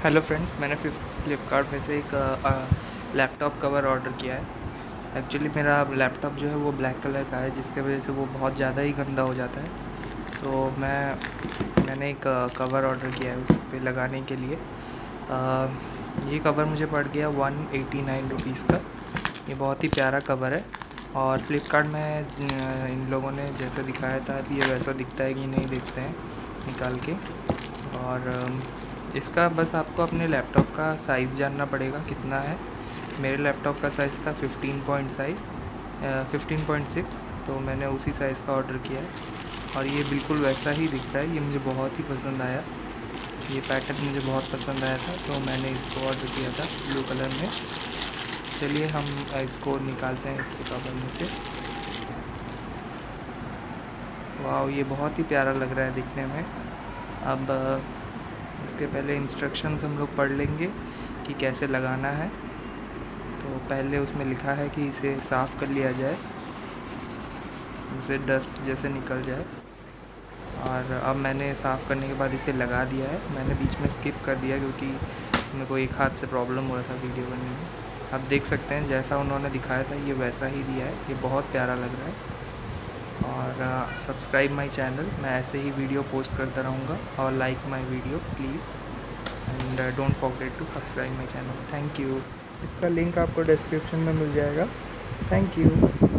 Hello friends, मैंने फ्लिपकार्ट में से एक लैपटॉप कवर ऑर्डर किया है। एक्चुअली मेरा लैपटॉप जो है वो ब्लैक कलर का है, जिसके वजह से वो बहुत ज़्यादा ही गंदा हो जाता है। सो मैंने एक कवर ऑर्डर किया है उस पर लगाने के लिए। ये कवर मुझे पड़ गया 189 रुपीज़ का। ये बहुत ही प्यारा कवर है और फ्लिपकार्ट में इन लोगों ने जैसे दिखाया था अभी ये वैसा दिखता है कि नहीं, देखते हैं निकाल के। और इसका बस आपको अपने लैपटॉप का साइज़ जानना पड़ेगा कितना है। मेरे लैपटॉप का साइज़ था 15.6, तो मैंने उसी साइज़ का ऑर्डर किया है और ये बिल्कुल वैसा ही दिखता है। ये मुझे बहुत ही पसंद आया, ये पैटर्न मुझे बहुत पसंद आया था, तो मैंने इसको ऑर्डर किया था ब्लू कलर में। चलिए हम इसको निकालते हैं इसके कवर में से। वाह, ये बहुत ही प्यारा लग रहा है दिखने में। अब इसके पहले इंस्ट्रक्शंस हम लोग पढ़ लेंगे कि कैसे लगाना है। तो पहले उसमें लिखा है कि इसे साफ़ कर लिया जाए, इसे डस्ट जैसे निकल जाए। और अब मैंने साफ़ करने के बाद इसे लगा दिया है। मैंने बीच में स्किप कर दिया क्योंकि मेरे को एक हाथ से प्रॉब्लम हो रहा था वीडियो बनने में। आप देख सकते हैं जैसा उन्होंने दिखाया था ये वैसा ही दिया है। ये बहुत प्यारा लग रहा है। और सब्सक्राइब माई चैनल, मैं ऐसे ही वीडियो पोस्ट करता रहूँगा। और like my video please, and don't forget to subscribe my channel. Thank you. इसका लिंक आपको डिस्क्रिप्शन में मिल जाएगा। Thank you.